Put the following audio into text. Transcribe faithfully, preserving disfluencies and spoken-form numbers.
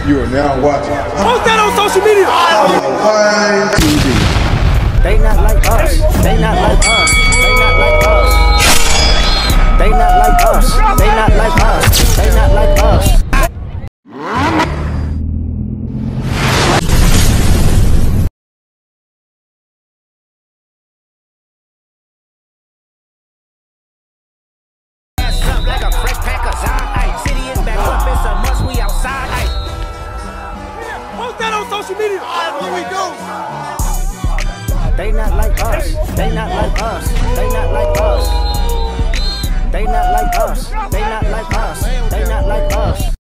You are now watching. Post that on social media. K I D Z. They not like us. They not like us. They not like us. They not like us. They not like us. They not like us. Like a fresh pack of Zion. City is back up. It's a must. We outside. Post that on social media. Here we go. They not like us. They not like us. They not like us. They not like us. They not like us. They not like us.